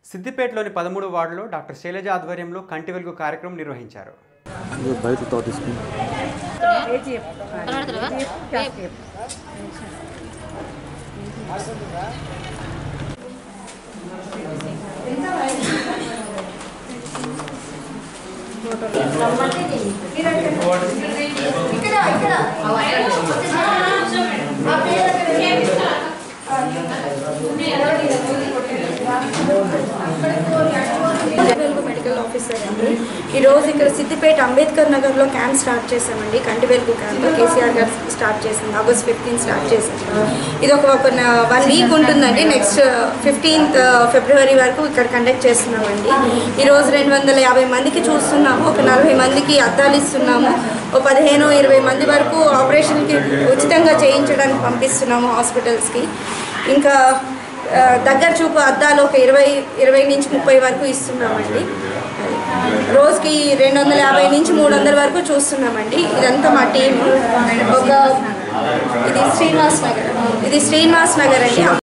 సిద్దిపేటలోని 13 వార్డులో డాక్టర్ శైలజ ఆధ్వర్యంలో కంటి వెలుగు కార్యక్రమం నిర్వహించారు. మెడికల్ ఆఫీసర్ అండి. ఈరోజు ఇక్కడ సిద్దిపేట అంబేద్కర్ నగర్లో క్యాంప్ స్టార్ట్ చేసామండి. కంటి వెలుగు క్యాంప్ కేసీఆర్ గారు స్టార్ట్ చేసింది. August 15 స్టార్ట్ చేసాము. ఇది ఒక 1 వీక్ ఉంటుందండి. నెక్స్ట్ 15th ఫిబ్రవరి వరకు ఇక్కడ కండక్ట్ చేస్తున్నామండి. ఈరోజు 250 మందికి చూస్తున్నాము. ఒక 40 మందికి అద్దాలు ఇస్తున్నాము. ఒక 15-20 మంది వరకు ఆపరేషన్కి ఉచితంగా చేయించడానికి పంపిస్తున్నాము హాస్పిటల్స్కి. ఇంకా దగ్గర చూపు అద్దాలు ఒక 20 నుంచి 30 వరకు ఇస్తున్నామండి. రోజుకి 250 నుంచి 300 వరకు చూస్తున్నామండి. ఇదంతా మా టీము. ఇది శ్రీనివాస్ నగర్ అండి.